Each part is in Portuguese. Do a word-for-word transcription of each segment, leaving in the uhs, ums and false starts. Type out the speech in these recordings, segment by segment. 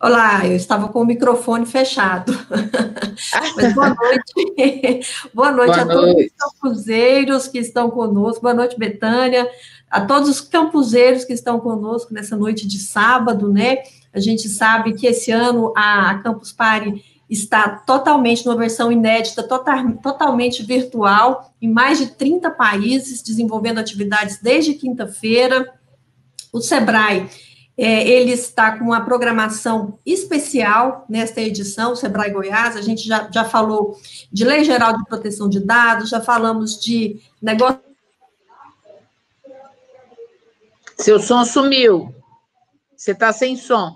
Olá, eu estava com o microfone fechado. Mas boa noite. Boa noite Boa a todos os noite. campuseiros que estão conosco. Boa noite, Betânia. A todos os campuseiros que estão conosco nessa noite de sábado, né? A gente sabe que esse ano a Campus Party está totalmente numa versão inédita, total, totalmente virtual, em mais de trinta países, desenvolvendo atividades desde quinta-feira. O Sebrae, é, ele está com uma programação especial nesta edição, o Sebrae Goiás. A gente já, já falou de Lei Geral de Proteção de Dados, já falamos de negócio. Seu som sumiu. Você está sem som.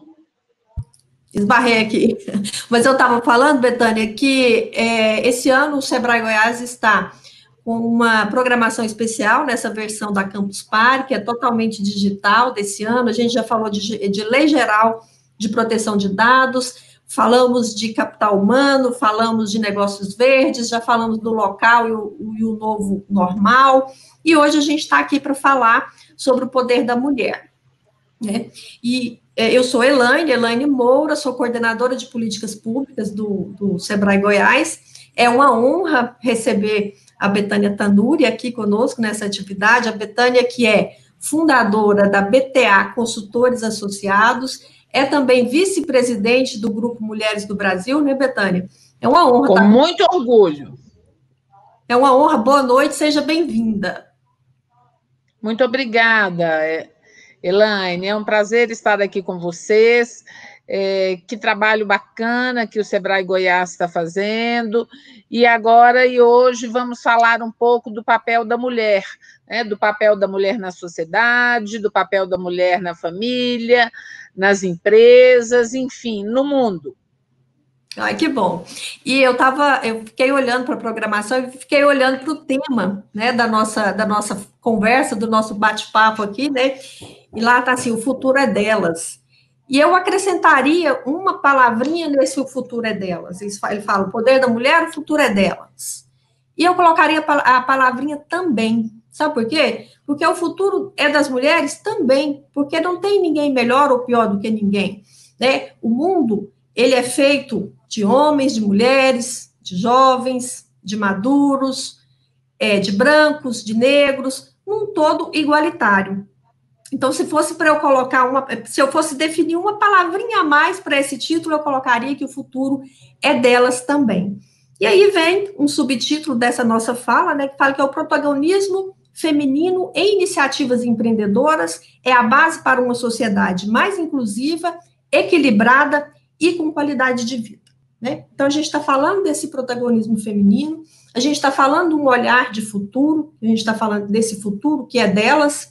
Esbarrei aqui. Mas eu estava falando, Betânia, que é, esse ano o Sebrae Goiás está com uma programação especial nessa versão da Campus Party, que é totalmente digital desse ano. A gente já falou de, de Lei Geral de Proteção de Dados, falamos de capital humano, falamos de negócios verdes, já falamos do local e o, e o novo normal, e hoje a gente está aqui para falar sobre o poder da mulher. Né? E é, eu sou Elaine, Elaine Moura, sou coordenadora de políticas públicas do, do Sebrae Goiás. É uma honra receber a Betânia Tanuri aqui conosco nessa atividade. A Betânia, que é fundadora da B T A Consultores Associados, é também vice-presidente do Grupo Mulheres do Brasil, né, Betânia? É uma honra. Com tá? muito orgulho. É uma honra. Boa noite, seja bem-vinda. Muito obrigada, Elaine. É um prazer estar aqui com vocês. É, que trabalho bacana que o Sebrae Goiás está fazendo. E agora e hoje vamos falar um pouco do papel da mulher, né? Do papel da mulher na sociedade, do papel da mulher na família, nas empresas, enfim, no mundo. Ai, que bom. E eu tava, eu fiquei olhando para a programação e fiquei olhando para o tema, né, da nossa, da nossa conversa, do nosso bate-papo aqui, né? E lá está assim, o futuro é delas. E eu acrescentaria uma palavrinha nesse o futuro é delas. Ele fala, o poder da mulher, o futuro é delas. E eu colocaria a palavrinha também. Sabe por quê? Porque o futuro é das mulheres também, porque não tem ninguém melhor ou pior do que ninguém, né? O mundo, ele é feito de homens, de mulheres, de jovens, de maduros, é, de brancos, de negros, num todo igualitário. Então, se fosse para eu colocar uma, se eu fosse definir uma palavrinha a mais para esse título, eu colocaria que o futuro é delas também. E aí vem um subtítulo dessa nossa fala, né, que fala que é o protagonismo feminino em iniciativas empreendedoras é a base para uma sociedade mais inclusiva, equilibrada e com qualidade de vida. Né? Então, a gente está falando desse protagonismo feminino, a gente está falando de um olhar de futuro, a gente está falando desse futuro que é delas,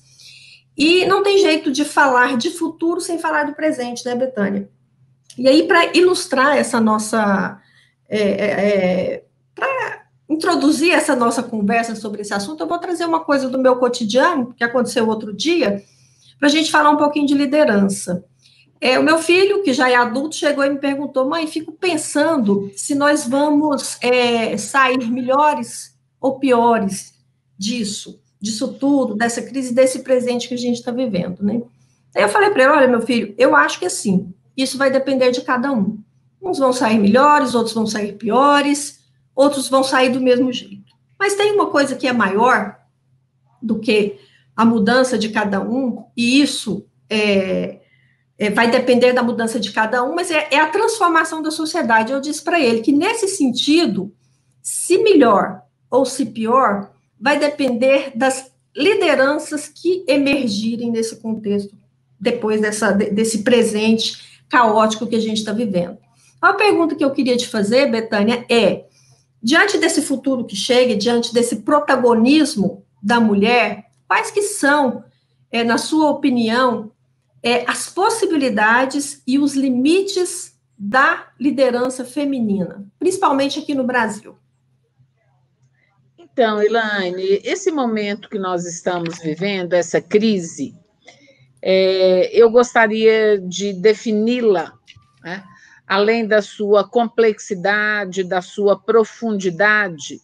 e não tem jeito de falar de futuro sem falar do presente, né, Betânia? E aí, para ilustrar essa nossa... É, é, para introduzir essa nossa conversa sobre esse assunto, eu vou trazer uma coisa do meu cotidiano, que aconteceu outro dia, para a gente falar um pouquinho de liderança. É, o meu filho, que já é adulto, chegou e me perguntou, mãe, fico pensando se nós vamos é, sair melhores ou piores disso, disso tudo, dessa crise, desse presente que a gente está vivendo, né? Aí eu falei para ele, olha, meu filho, eu acho que assim, isso vai depender de cada um. Uns vão sair melhores, outros vão sair piores, outros vão sair do mesmo jeito. Mas tem uma coisa que é maior do que a mudança de cada um, e isso é... É, vai depender da mudança de cada um, mas é, é a transformação da sociedade. Eu disse para ele que, nesse sentido, se melhor ou se pior, vai depender das lideranças que emergirem nesse contexto, depois dessa, desse presente caótico que a gente está vivendo. A pergunta que eu queria te fazer, Betânia, é, diante desse futuro que chega, diante desse protagonismo da mulher, quais que são, é, na sua opinião, É, as possibilidades e os limites da liderança feminina, principalmente aqui no Brasil? Então, Elaine, esse momento que nós estamos vivendo, essa crise, é, eu gostaria de defini-la, né? Além da sua complexidade, da sua profundidade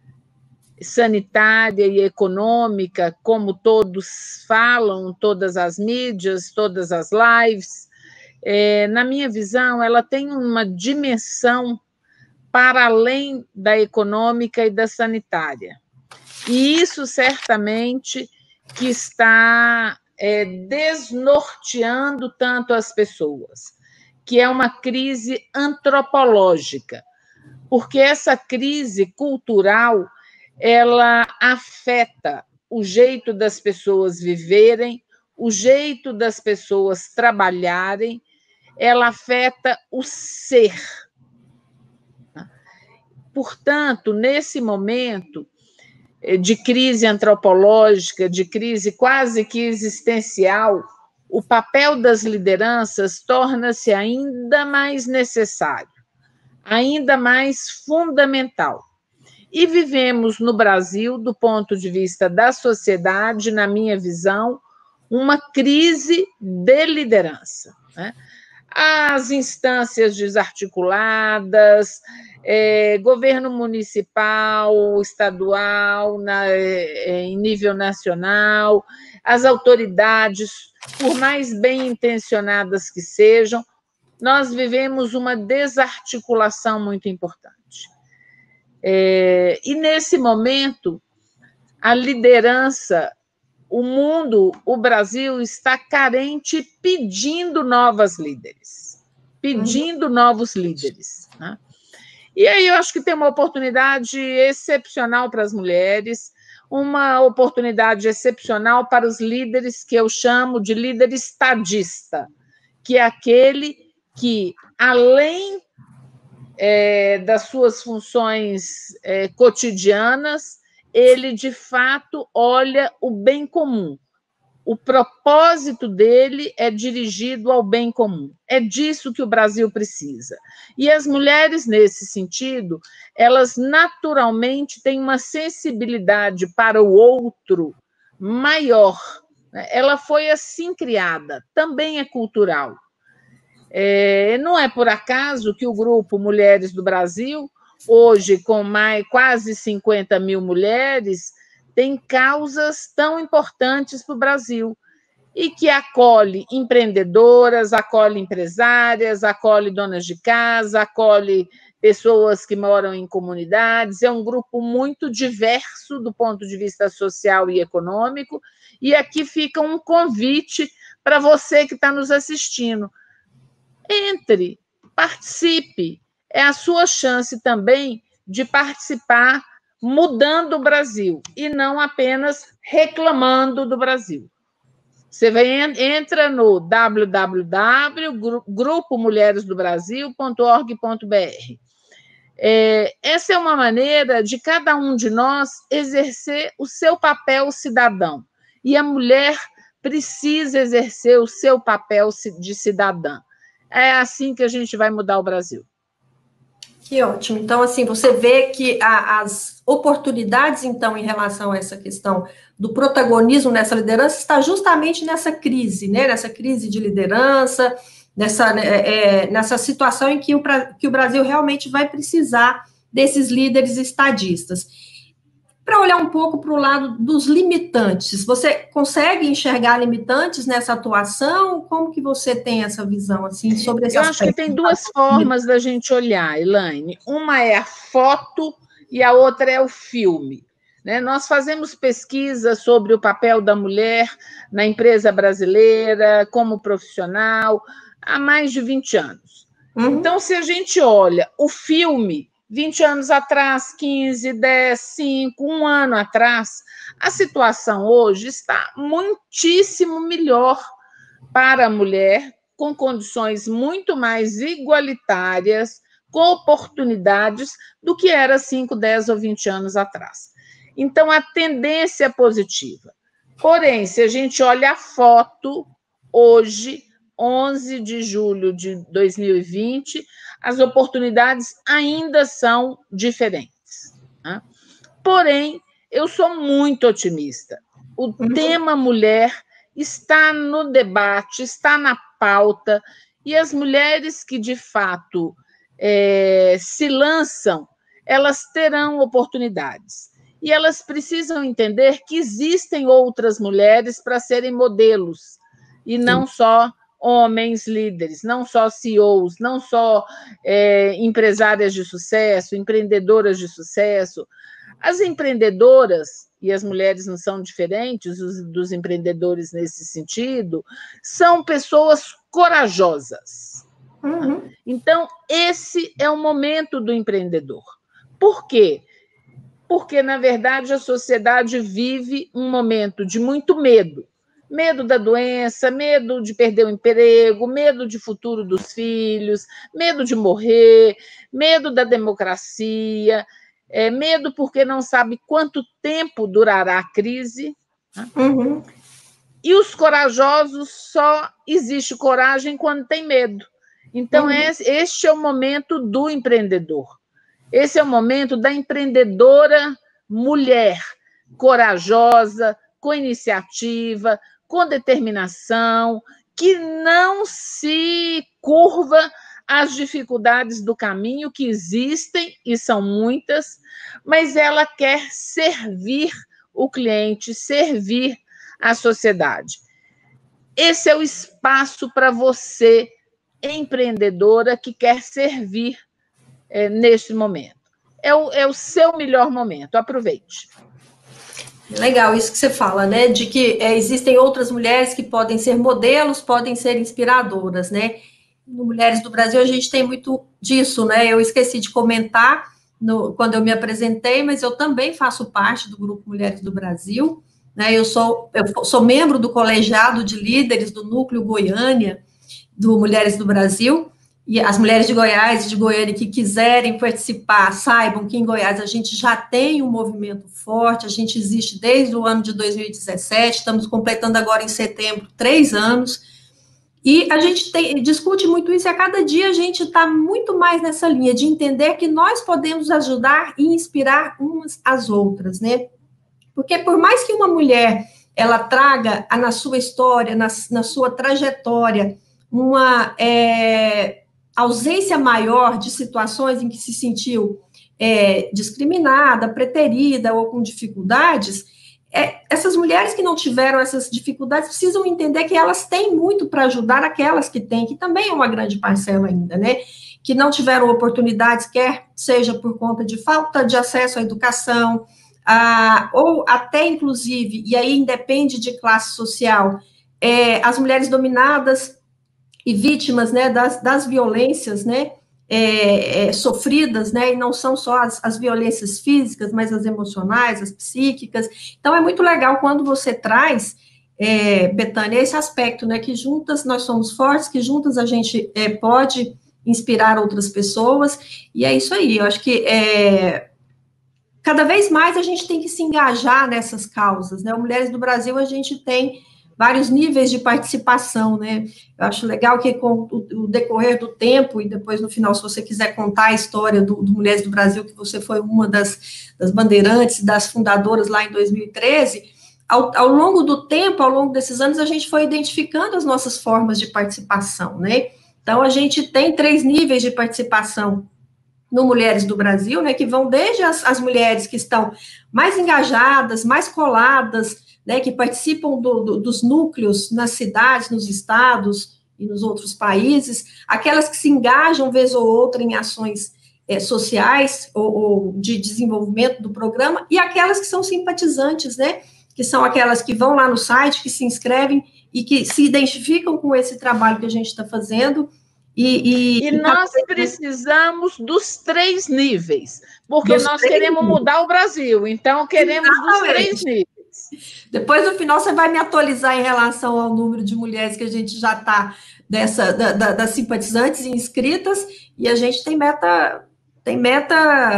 sanitária e econômica, como todos falam, todas as mídias, todas as lives, é, na minha visão, ela tem uma dimensão para além da econômica e da sanitária. E isso certamente que está é, desnorteando tanto as pessoas, que é uma crise antropológica, porque essa crise cultural ela afeta o jeito das pessoas viverem, o jeito das pessoas trabalharem, ela afeta o ser. Portanto, nesse momento de crise antropológica, de crise quase que existencial, o papel das lideranças torna-se ainda mais necessário, ainda mais fundamental. E vivemos no Brasil, do ponto de vista da sociedade, na minha visão, uma crise de liderança, né? As instâncias desarticuladas, é, governo municipal, estadual, na, é, em nível nacional, as autoridades, por mais bem intencionadas que sejam, nós vivemos uma desarticulação muito importante. É, e, nesse momento, a liderança, o mundo, o Brasil está carente, pedindo novas líderes, pedindo uhum. novos líderes, né? E aí eu acho que tem uma oportunidade excepcional para as mulheres, uma oportunidade excepcional para os líderes que eu chamo de líder estadista, que é aquele que, além é, das suas funções é, cotidianas, ele, de fato, olha o bem comum. O propósito dele é dirigido ao bem comum. É disso que o Brasil precisa. E as mulheres, nesse sentido, elas naturalmente têm uma sensibilidade para o outro maior. Ela foi assim criada, também é cultural. É, não é por acaso que o grupo Mulheres do Brasil, hoje com mais, quase cinquenta mil mulheres, tem causas tão importantes para o Brasil e que acolhe empreendedoras, acolhe empresárias, acolhe donas de casa, acolhe pessoas que moram em comunidades. É um grupo muito diverso do ponto de vista social e econômico. E aqui fica um convite para você que está nos assistindo. Entre, participe. É a sua chance também de participar mudando o Brasil e não apenas reclamando do Brasil. Você vem, entra no w w w ponto grupo mulheres do brasil ponto org ponto b r. É, essa é uma maneira de cada um de nós exercer o seu papel cidadão. E a mulher precisa exercer o seu papel de cidadã. É assim que a gente vai mudar o Brasil. Que ótimo. Então, assim, você vê que a, as oportunidades, então, em relação a essa questão do protagonismo nessa liderança, está justamente nessa crise, né? Nessa crise de liderança, nessa, é, nessa situação em que o, que o Brasil realmente vai precisar desses líderes estadistas. Para olhar um pouco para o lado dos limitantes, você consegue enxergar limitantes nessa atuação? Como que você tem essa visão assim sobre esse Eu aspecto? acho que tem duas formas da gente olhar, Elaine. Uma é a foto e a outra é o filme. Né? Nós fazemos pesquisa sobre o papel da mulher na empresa brasileira, como profissional, há mais de vinte anos. Uhum. Então, se a gente olha o filme, vinte anos atrás, quinze, dez, cinco, um ano atrás, a situação hoje está muitíssimo melhor para a mulher, com condições muito mais igualitárias, com oportunidades do que era cinco, dez ou vinte anos atrás. Então, a tendência é positiva. Porém, se a gente olha a foto, hoje, onze de julho de dois mil e vinte, as oportunidades ainda são diferentes. Né? Porém, eu sou muito otimista. O uhum. tema mulher está no debate, está na pauta, e as mulheres que, de fato, é, se lançam, elas terão oportunidades. E elas precisam entender que existem outras mulheres para serem modelos, e não Sim. só homens líderes, não só C E Os, não só é, empresárias de sucesso, empreendedoras de sucesso. As empreendedoras, e as mulheres não são diferentes os, dos empreendedores nesse sentido, são pessoas corajosas. Uhum. Então, esse é o momento do empreendedor. Por quê? Porque, na verdade, a sociedade vive um momento de muito medo. Medo da doença, medo de perder o emprego, medo de futuro dos filhos, medo de morrer, medo da democracia, é, medo porque não sabe quanto tempo durará a crise. Uhum. E os corajosos, só existe coragem quando tem medo. Então, uhum. este é o momento do empreendedor. Esse é o momento da empreendedora mulher, corajosa, com iniciativa, com determinação, que não se curva às dificuldades do caminho, que existem e são muitas, mas ela quer servir o cliente, servir a sociedade. Esse é o espaço para você, empreendedora, que quer servir é, neste momento. É o, é o seu melhor momento, aproveite. Legal isso que você fala, né? De que é, existem outras mulheres que podem ser modelos, podem ser inspiradoras, né? No Mulheres do Brasil a gente tem muito disso, né? Eu esqueci de comentar no, quando eu me apresentei, mas eu também faço parte do Grupo Mulheres do Brasil, né? Eu sou, eu sou membro do colegiado de líderes do Núcleo Goiânia, do Mulheres do Brasil, e as mulheres de Goiás e de Goiânia que quiserem participar, saibam que em Goiás a gente já tem um movimento forte, a gente existe desde o ano de dois mil e dezessete, estamos completando agora em setembro três anos, e a gente tem, discute muito isso, e a cada dia a gente está muito mais nessa linha de entender que nós podemos ajudar e inspirar umas às outras, né? Porque por mais que uma mulher, ela traga na sua história, na, na sua trajetória, uma é, ausência maior de situações em que se sentiu é, discriminada, preterida ou com dificuldades, é, essas mulheres que não tiveram essas dificuldades precisam entender que elas têm muito para ajudar aquelas que têm, que também é uma grande parcela ainda, né? Que não tiveram oportunidades, quer seja por conta de falta de acesso à educação, ah, ou até, inclusive, e aí independe de classe social, é, as mulheres dominadas e vítimas, né, das, das violências, né, é, é, sofridas, né, e não são só as, as violências físicas, mas as emocionais, as psíquicas. Então, é muito legal quando você traz, é, Betânia, esse aspecto, né, que juntas nós somos fortes, que juntas a gente é, pode inspirar outras pessoas, e é isso aí, eu acho que é, cada vez mais a gente tem que se engajar nessas causas, né, o Mulheres do Brasil a gente tem vários níveis de participação, né? Eu acho legal que com o decorrer do tempo, e depois no final, se você quiser contar a história do, do Mulheres do Brasil, que você foi uma das, das bandeirantes, das fundadoras lá em dois mil e treze, ao, ao longo do tempo, ao longo desses anos, a gente foi identificando as nossas formas de participação, né? Então, a gente tem três níveis de participação no Mulheres do Brasil, né? Que vão desde as, as mulheres que estão mais engajadas, mais coladas, né, que participam do, do, dos núcleos nas cidades, nos estados e nos outros países, aquelas que se engajam, vez ou outra, em ações é, sociais ou, ou de desenvolvimento do programa, e aquelas que são simpatizantes, né, que são aquelas que vão lá no site, que se inscrevem e que se identificam com esse trabalho que a gente está fazendo. E, e, e nós precisamos dos três níveis, porque nós queremos níveis. mudar o Brasil, então queremos Exatamente. dos três níveis. Depois, no final, você vai me atualizar em relação ao número de mulheres que a gente já está, dessa, da, da, das simpatizantes e inscritas, e a gente tem meta, tem meta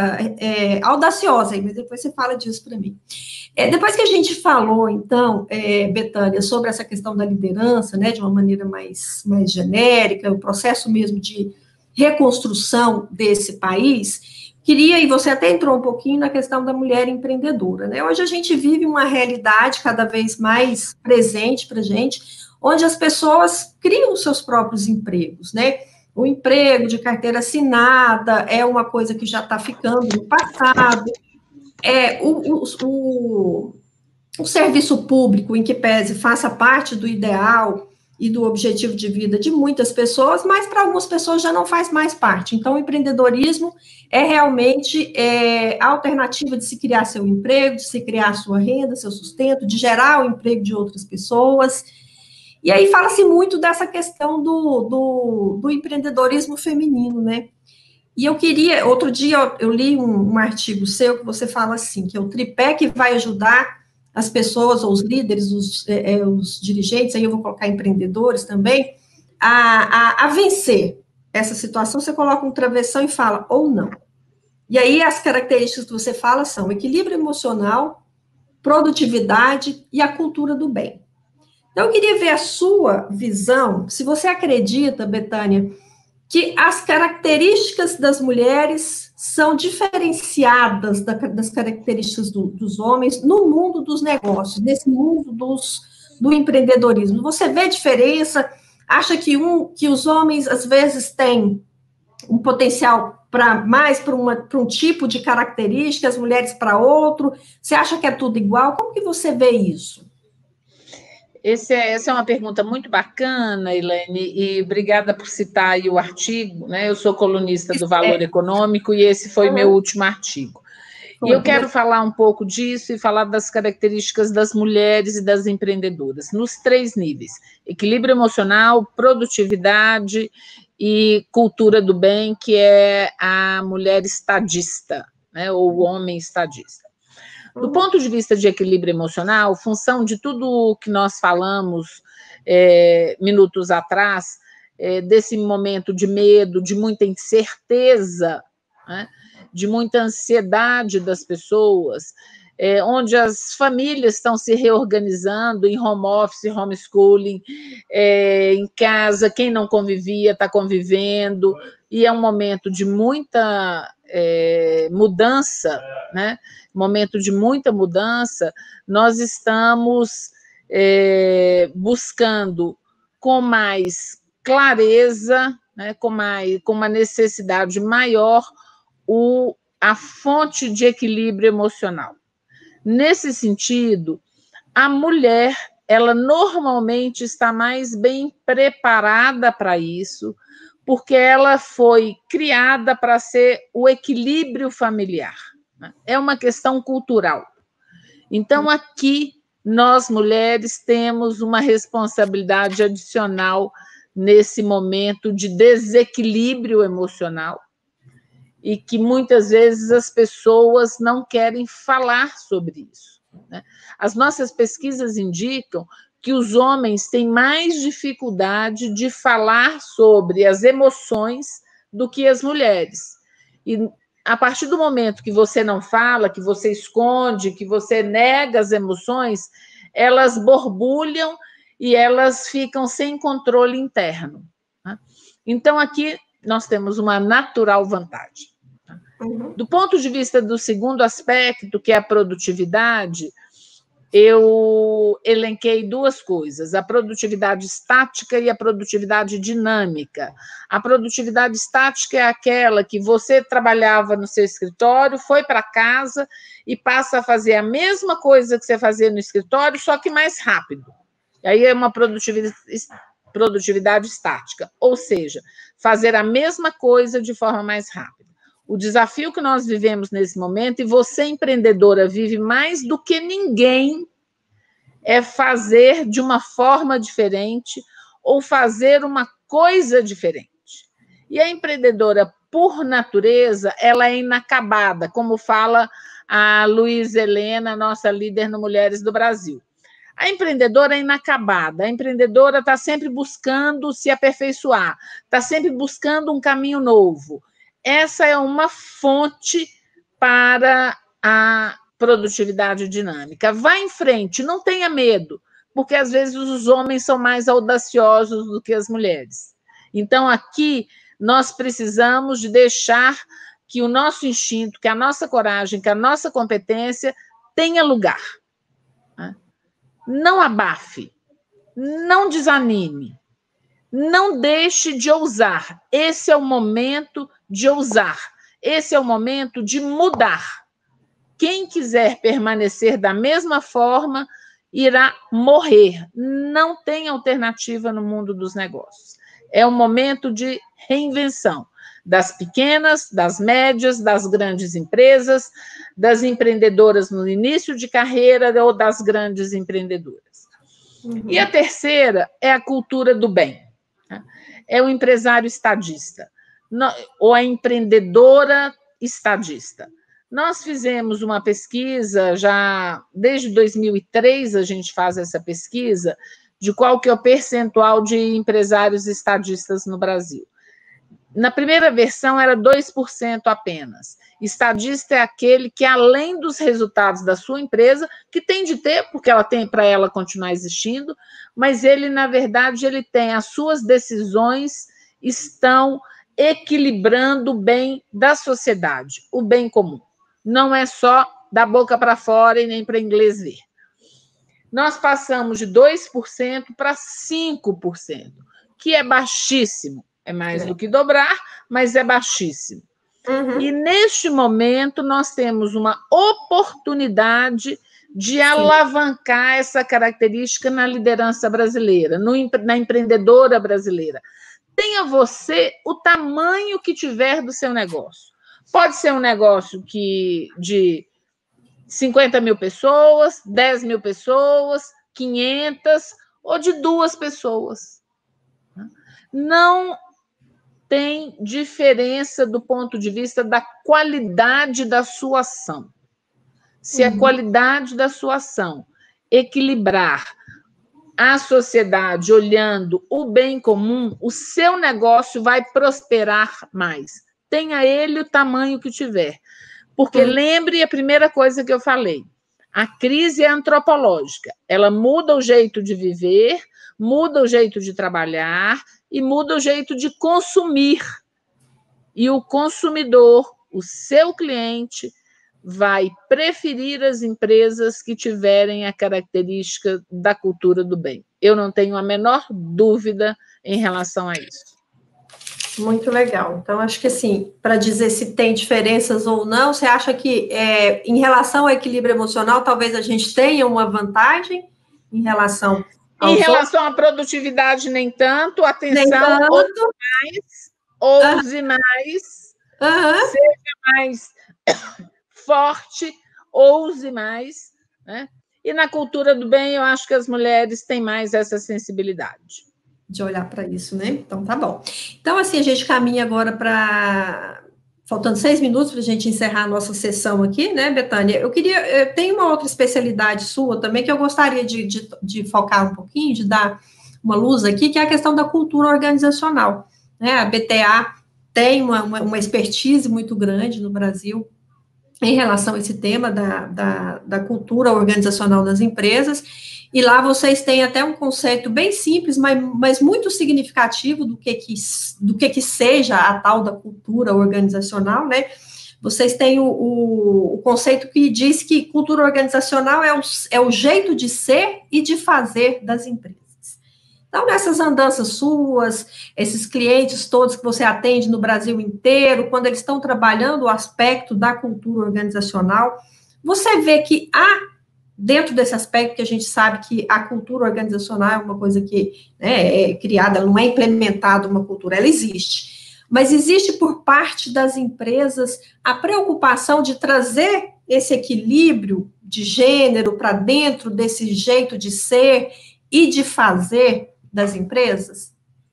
é, audaciosa, mas depois você fala disso para mim. É, depois que a gente falou, então, é, Betânia, sobre essa questão da liderança, né, de uma maneira mais, mais genérica, o processo mesmo de reconstrução desse país, queria, e você até entrou um pouquinho na questão da mulher empreendedora, né? Hoje a gente vive uma realidade cada vez mais presente para a gente, onde as pessoas criam os seus próprios empregos, né? O emprego de carteira assinada é uma coisa que já está ficando no passado, é, o, o, o, o serviço público, em que pese faça parte do ideal, e do objetivo de vida de muitas pessoas, mas para algumas pessoas já não faz mais parte. Então, o empreendedorismo é realmente é, a alternativa de se criar seu emprego, de se criar sua renda, seu sustento, de gerar o emprego de outras pessoas. E aí fala-se muito dessa questão do, do, do empreendedorismo feminino, né? E eu queria, outro dia eu, eu li um, um artigo seu que você fala assim, que é o tripé que vai ajudar as pessoas, ou os líderes, os, é, os dirigentes, aí eu vou colocar empreendedores também, a, a, a vencer essa situação. Você coloca um travessão e fala, ou não. E aí as características que você fala são equilíbrio emocional, produtividade e a cultura do bem. Então, eu queria ver a sua visão, se você acredita, Betânia, que as características das mulheres são diferenciadas das características do, dos homens no mundo dos negócios, nesse mundo dos, do empreendedorismo. Você vê diferença? Acha que, um, que os homens, às vezes, têm um potencial para mais para um tipo de característica, as mulheres para outro? Você acha que é tudo igual? Como que você vê isso? Esse é, essa é uma pergunta muito bacana, Elaine, e obrigada por citar aí o artigo, né? Eu sou colunista do Valor Econômico e esse foi uhum. meu último artigo. E eu quero falar um pouco disso e falar das características das mulheres e das empreendedoras, nos três níveis: equilíbrio emocional, produtividade e cultura do bem, que é a mulher estadista, né? Ou o homem estadista. Do ponto de vista de equilíbrio emocional, função de tudo que nós falamos é, minutos atrás, é, desse momento de medo, de muita incerteza, né, de muita ansiedade das pessoas, é, onde as famílias estão se reorganizando em home office, homeschooling, é, em casa, quem não convivia está convivendo, e é um momento de muita é, mudança, né? Momento de muita mudança, nós estamos é, buscando com mais clareza, né, com, mais, com uma necessidade maior, o, a fonte de equilíbrio emocional. Nesse sentido, a mulher, ela normalmente está mais bem preparada para isso, porque ela foi criada para ser o equilíbrio familiar. É uma questão cultural. Então, aqui, nós, mulheres, temos uma responsabilidade adicional nesse momento de desequilíbrio emocional e que, muitas vezes, as pessoas não querem falar sobre isso, né? As nossas pesquisas indicam que os homens têm mais dificuldade de falar sobre as emoções do que as mulheres. E a partir do momento que você não fala, que você esconde, que você nega as emoções, elas borbulham e elas ficam sem controle interno, né? Então, aqui nós temos uma natural vantagem. Do ponto de vista do segundo aspecto, que é a produtividade, eu elenquei duas coisas: a produtividade estática e a produtividade dinâmica. A produtividade estática é aquela que você trabalhava no seu escritório, foi para casa e passa a fazer a mesma coisa que você fazia no escritório, só que mais rápido. Aí é uma produtividade, produtividade estática, ou seja, fazer a mesma coisa de forma mais rápida. O desafio que nós vivemos nesse momento, e você, empreendedora, vive mais do que ninguém, é fazer de uma forma diferente ou fazer uma coisa diferente. E a empreendedora, por natureza, ela é inacabada, como fala a Luísa Helena, nossa líder no Mulheres do Brasil. A empreendedora é inacabada, a empreendedora está sempre buscando se aperfeiçoar, está sempre buscando um caminho novo. Essa é uma fonte para a produtividade dinâmica. Vá em frente, não tenha medo, porque às vezes os homens são mais audaciosos do que as mulheres. Então, aqui, nós precisamos de deixar que o nosso instinto, que a nossa coragem, que a nossa competência tenha lugar. Não abafe, não desanime, não deixe de ousar. Esse é o momento de ousar. Esse é o momento de mudar. Quem quiser permanecer da mesma forma irá morrer. Não tem alternativa no mundo dos negócios. É um momento de reinvenção das pequenas, das médias, das grandes empresas, das empreendedoras no início de carreira ou das grandes empreendedoras. Uhum. E a terceira é a cultura do bem. É o empresário estadista, ou a empreendedora estadista. Nós fizemos uma pesquisa, já desde dois mil e três a gente faz essa pesquisa, de qual que é o percentual de empresários estadistas no Brasil. Na primeira versão era dois por cento apenas. Estadista é aquele que, além dos resultados da sua empresa, que tem de ter, porque ela tem para ela continuar existindo, mas ele, na verdade, ele tem as suas decisões estão equilibrando o bem da sociedade, o bem comum. Não é só da boca para fora e nem para inglês ver. Nós passamos de dois por cento para cinco por cento, que é baixíssimo. É mais é. do que dobrar, mas é baixíssimo. Uhum. E, neste momento, nós temos uma oportunidade de Sim. alavancar essa característica na liderança brasileira, no, na empreendedora brasileira. Tenha você o tamanho que tiver do seu negócio. Pode ser um negócio que, de cinquenta mil pessoas, dez mil pessoas, quinhentas, ou de duas pessoas. Não tem diferença do ponto de vista da qualidade da sua ação. Se uhum. a qualidade da sua ação equilibrar a sociedade olhando o bem comum, o seu negócio vai prosperar mais. Tenha ele o tamanho que tiver. Porque uhum. lembre a primeira coisa que eu falei, a crise é antropológica. Ela muda o jeito de viver, muda o jeito de trabalhar, e muda o jeito de consumir. E o consumidor, o seu cliente, vai preferir as empresas que tiverem a característica da cultura do bem. Eu não tenho a menor dúvida em relação a isso. Muito legal. Então, acho que, assim, para dizer se tem diferenças ou não, você acha que, é, em relação ao equilíbrio emocional, talvez a gente tenha uma vantagem em relação... Em relação outros? À produtividade, nem tanto. Atenção, nem tanto. ouse mais, ouse uhum. mais, uhum. seja mais forte, ouse mais. Né? E na cultura do bem, eu acho que as mulheres têm mais essa sensibilidade. De olhar para isso, né? Então, tá bom. Então, assim, a gente caminha agora para... Faltando seis minutos para a gente encerrar a nossa sessão aqui, né, Betânia? Eu queria... Eu tenho uma outra especialidade sua também que eu gostaria de, de, de focar um pouquinho, de dar uma luz aqui, que é a questão da cultura organizacional. Né? A B T A tem uma, uma, uma expertise muito grande no Brasil em relação a esse tema da, da, da cultura organizacional das empresas, e lá vocês têm até um conceito bem simples, mas, mas muito significativo do que, que, do que que seja a tal da cultura organizacional, né? Vocês têm o, o, o conceito que diz que cultura organizacional é o, é o jeito de ser e de fazer das empresas. Então, nessas andanças suas, esses clientes todos que você atende no Brasil inteiro, quando eles estão trabalhando o aspecto da cultura organizacional, você vê que há, dentro desse aspecto que a gente sabe que a cultura organizacional é uma coisa que, né, é criada, ela não é implementada uma cultura, ela existe. Mas existe por parte das empresas a preocupação de trazer esse equilíbrio de gênero para dentro desse jeito de ser e de fazer das empresas?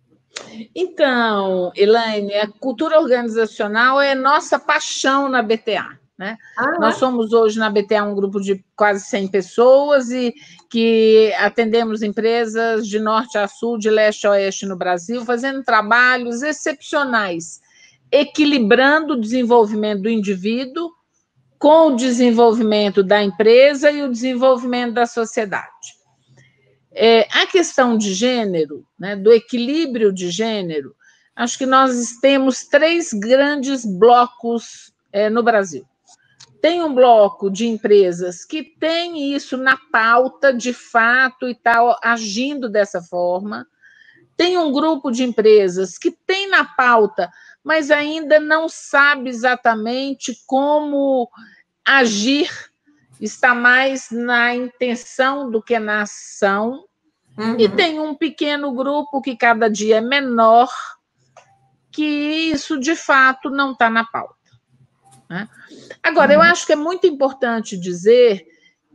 Então, Elaine, a cultura organizacional é nossa paixão na B T A. Né? Ah, Nós é? somos hoje na B T A um grupo de quase cem pessoas e que atendemos empresas de norte a sul, de leste a oeste no Brasil, fazendo trabalhos excepcionais, equilibrando o desenvolvimento do indivíduo com o desenvolvimento da empresa e o desenvolvimento da sociedade. É, a questão de gênero, né, do equilíbrio de gênero, acho que nós temos três grandes blocos é, no Brasil. Tem um bloco de empresas que tem isso na pauta, de fato, e está agindo dessa forma. Tem um grupo de empresas que tem na pauta, mas ainda não sabe exatamente como agir está mais na intenção do que na ação, uhum. E tem um pequeno grupo que cada dia é menor, que isso, de fato, não está na pauta. Né? Agora, uhum. eu acho que é muito importante dizer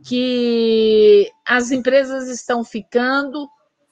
que as empresas estão ficando,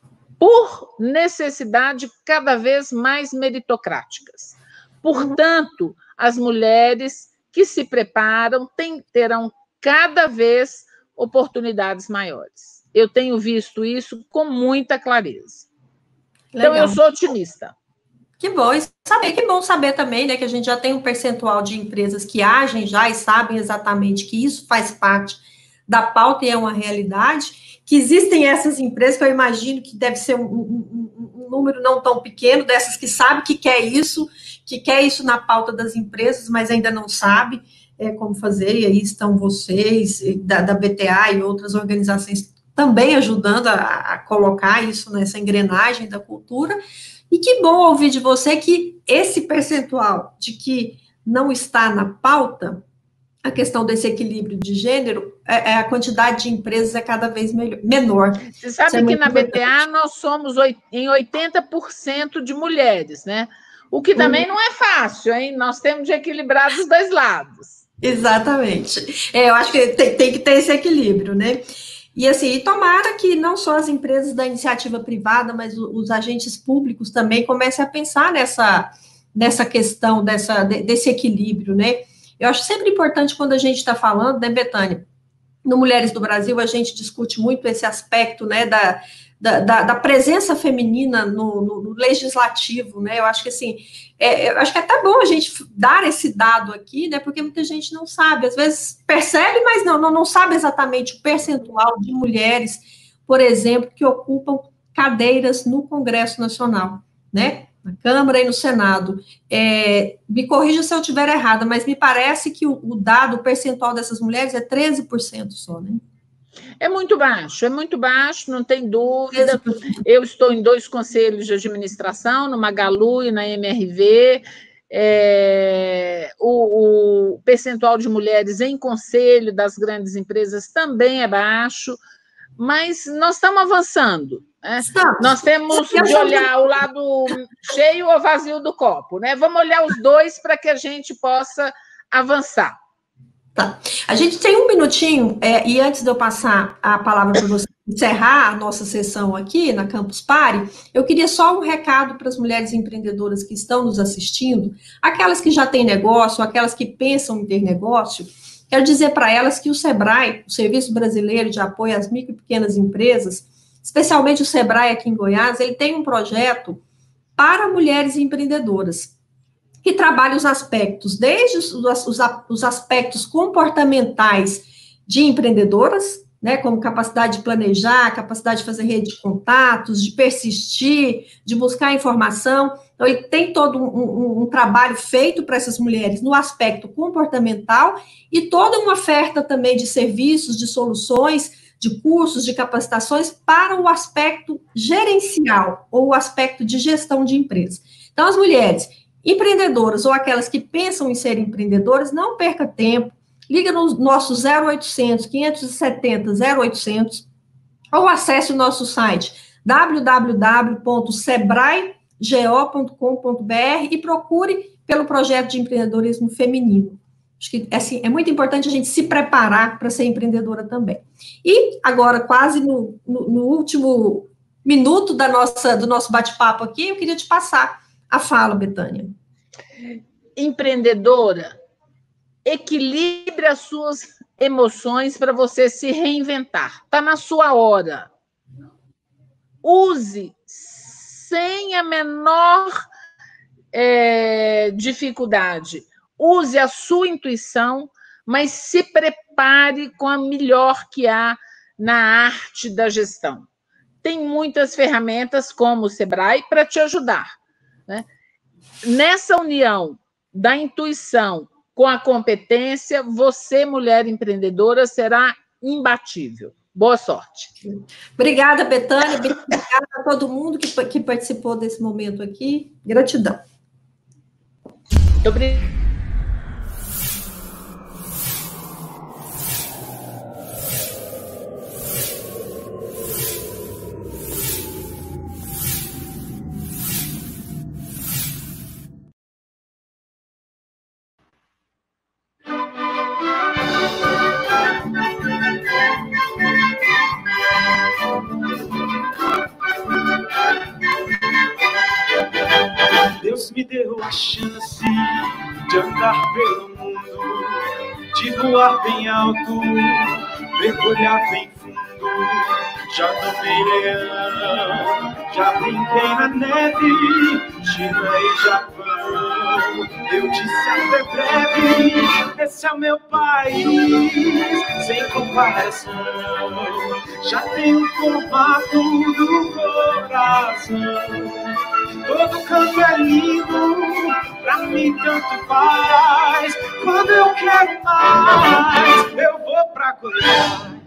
por necessidade, cada vez mais meritocráticas. Portanto, as mulheres que se preparam tem, terão cada vez oportunidades maiores. Eu tenho visto isso com muita clareza. Legal. Então, eu sou otimista. Que bom, e saber, que bom saber também, né, que a gente já tem um percentual de empresas que agem já e sabem exatamente que isso faz parte da pauta e é uma realidade, que existem essas empresas que eu imagino que deve ser um, um, um número não tão pequeno, dessas que sabem que quer isso, que quer isso na pauta das empresas, mas ainda não sabe é, como fazer, e aí estão vocês, da, da B T A e outras organizações também ajudando a, a colocar isso nessa engrenagem da cultura. E que bom ouvir de você que esse percentual de que não está na pauta, a questão desse equilíbrio de gênero, é, é a quantidade de empresas é cada vez melhor, menor. Você sabe é que na importante. B T A nós somos em oitenta por cento de mulheres, né? O que também hum. não é fácil, hein? Nós temos de equilibrar dos dois lados. Exatamente. É, eu acho que tem, tem que ter esse equilíbrio, né? E assim, tomara que não só as empresas da iniciativa privada, mas os, os agentes públicos também comecem a pensar nessa, nessa questão, dessa, desse equilíbrio, né? Eu acho sempre importante quando a gente está falando, né, Betânia? No Mulheres do Brasil, a gente discute muito esse aspecto, né, da, da, da presença feminina no, no, no legislativo, né? Eu acho que assim, é, eu acho que é até bom a gente dar esse dado aqui, né? Porque muita gente não sabe, às vezes percebe, mas não, não, não sabe exatamente o percentual de mulheres, por exemplo, que ocupam cadeiras no Congresso Nacional, né? Na Câmara e no Senado. É, me corrija se eu estiver errada, mas me parece que o, o dado, o percentual dessas mulheres é treze por cento só, né? É muito baixo, é muito baixo, não tem dúvida. Eu estou em dois conselhos de administração, no Magalu e na M R V. É, o, o percentual de mulheres em conselho das grandes empresas também é baixo, mas nós estamos avançando. Né? Nós temos de olhar o lado cheio ou vazio do copo, né? Vamos olhar os dois para que a gente possa avançar. Tá. A gente tem um minutinho, é, e antes de eu passar a palavra para você encerrar a nossa sessão aqui na Campus Party, eu queria só um recado para as mulheres empreendedoras que estão nos assistindo, aquelas que já têm negócio, aquelas que pensam em ter negócio. Quero dizer para elas que o SEBRAE, o Serviço Brasileiro de Apoio às Micro e Pequenas Empresas, especialmente o SEBRAE aqui em Goiás, ele tem um projeto para mulheres empreendedoras, que trabalha os aspectos, desde os, os, os aspectos comportamentais de empreendedoras, né, como capacidade de planejar, capacidade de fazer rede de contatos, de persistir, de buscar informação. Então, ele tem todo um, um, um trabalho feito para essas mulheres no aspecto comportamental e toda uma oferta também de serviços, de soluções, de cursos, de capacitações para o aspecto gerencial ou o aspecto de gestão de empresa. Então, as mulheres empreendedoras ou aquelas que pensam em ser empreendedoras, não perca tempo, liga no nosso zero oitocentos, quinhentos e setenta, zero oitocentos, ou acesse o nosso site w w w ponto sebrae go ponto com ponto b r e procure pelo projeto de empreendedorismo feminino. Acho que assim, é muito importante a gente se preparar para ser empreendedora também. E agora, quase no, no, no último minuto da nossa, do nosso bate-papo aqui, eu queria te passar a fala, Betânia. Empreendedora, equilibre as suas emoções para você se reinventar. Está na sua hora. Use sem a menor é, dificuldade. Use a sua intuição, mas se prepare com a melhor que há na arte da gestão. Tem muitas ferramentas, como o SEBRAE, para te ajudar. Né? Nessa união da intuição com a competência, você, mulher empreendedora, será imbatível. Boa sorte. Obrigada, Betânia. Obrigada a todo mundo que, que participou desse momento aqui. Gratidão. Muito obrigada. a chance de andar pelo mundo, de voar bem alto, mergulhar bem fundo. Já tomei leão, já brinquei na neve, China e Japão, eu disse até breve. Esse é o meu país, sem comparação. Já tem o formato do coração. Todo canto é lindo, pra mim tanto faz. Quando eu quero mais, eu vou pra Goiás.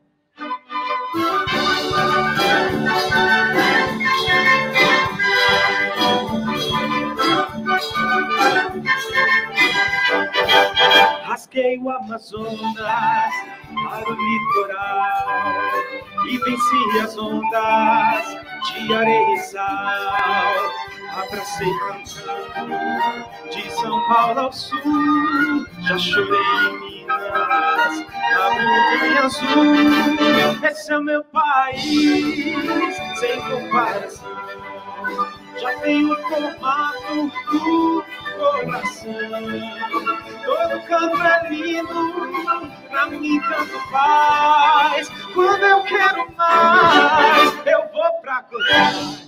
Rasguei o Amazonas para o litoral e venci as ondas de areia e sal. Abracei cantando de São Paulo ao sul, já chorei em Minas, na montanha azul. Esse é o meu país, sem comparação. Já tem o formato do coração. Todo canto é lindo, pra mim tanto faz. Quando eu quero mais, eu vou pra Goiás.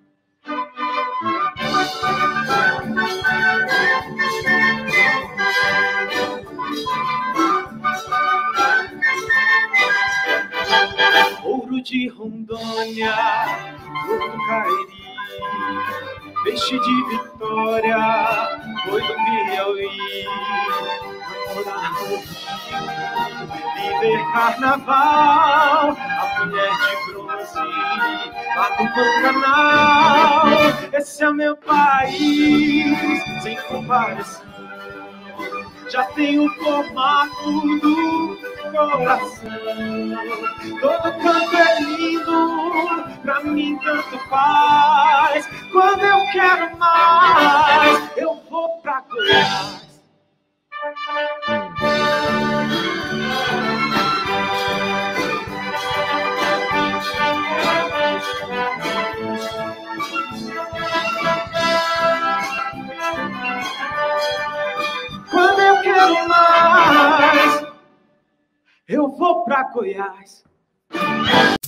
Ouro de Rondônia, ouro do Cariri, peixe de Vitória, boi do Piauí, namorar no Rio, viver carnaval, a mulher de bronze, lá do Pantanal. Esse é o meu país, sem comparação. Já tem o formato do coração. Todo canto é lindo, pra mim tanto faz. Quando eu quero mais, eu vou pra Goiás. Quando eu quero mais, eu vou pra Goiás.